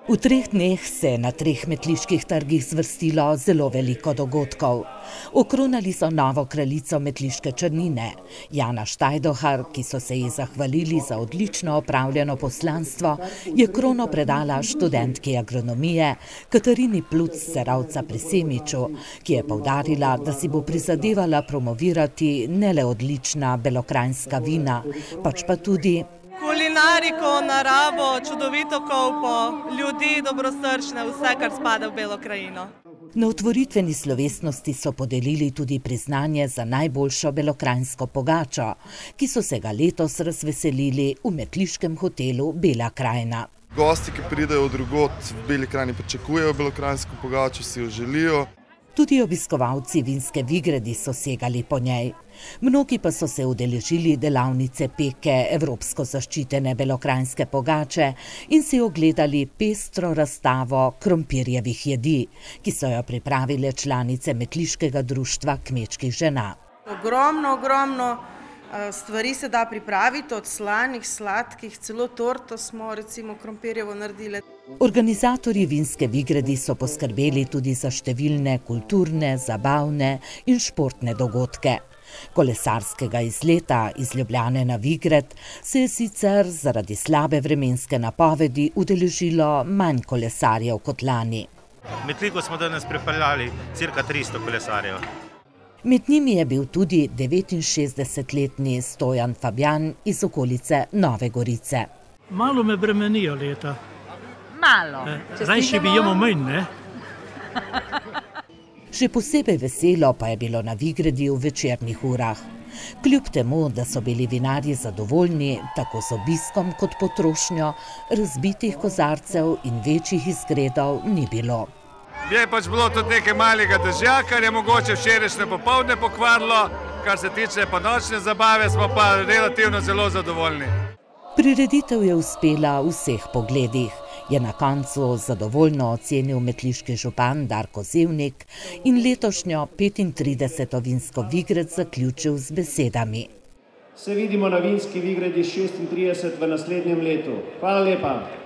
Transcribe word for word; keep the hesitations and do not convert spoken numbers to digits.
V treh dneh se je na treh metliških trgih zvrstilo zelo veliko dogodkov. Okronali so novo kraljico metliške črnine, Jana Štajdohar, ki so se ji zahvalili za odlično opravljeno poslanstvo, je krono predala študentki agronomije Katarini Pluc Cerovca pri Semiču, ki je poudarila, da si bo prizadevala promovirati ne le odlična belokranjska vina, pač pa tudi kulinariko, naravo, čudovito kolpo, ljudi, dobrosrčne, vse, kar spada v Belo krajino. Na otvoritveni slovesnosti so podelili tudi priznanje za najboljšo belokranjsko pogačo, ki so se ga letos razveselili v metliškem hotelu Bela krajina. Gosti, ki pridejo drugod v Beli krajini, pričakujejo belokranjsko pogačo, si jo želijo. Tudi obiskovalci vinske Vigredi so segali po njej. Mnogi pa so se udeležili delavnice peke evropsko zaščitene belokranjske pogače in si ogledali pestro razstavo krompirjevih jedi, ki so jo pripravile članice Metliškega društva kmečkih žena. Ogromno, ogromno stvari se da pripraviti, od slanih, sladkih, celo torto smo recimo krompirjevo naredili. Organizatorji vinske Vigredi so poskrbeli tudi za številne kulturne, zabavne in športne dogodke. Kolesarskega izleta iz Ljubljane na Vigred se je sicer zaradi slabe vremenske napovedi udeležilo manj kolesarjev kot lani. Metliko smo danes pripeljali cirka tristo kolesarjev. Med njimi je bil tudi devetinšestdesetletni Stojan Fabjan iz okolice Nove Gorice. Malo me bremenijo leta. Malo. Rajši bi jemo manj, ne? Še posebej veselo pa je bilo na Vigredi v večernih urah. Kljub temu, da so bili vinarji zadovoljni tako z obiskom kot potrošnjo, razbitih kozarcev in večjih izgredov ni bilo. Je pač bilo tudi nekaj malega dežja, kar je mogoče včerajšnje popoldne pokvarilo, kar se tiče pa nočne zabave, smo pa relativno zelo zadovoljni. Prireditev je uspela v vseh pogledih, je na koncu zadovoljno ocenil metliški župan Darko Zevnik in letošnjo petintrideseto vinsko Vigred zaključil z besedami. Se vidimo na vinski Vigredi šestintrideset v naslednjem letu. Hvala lepa.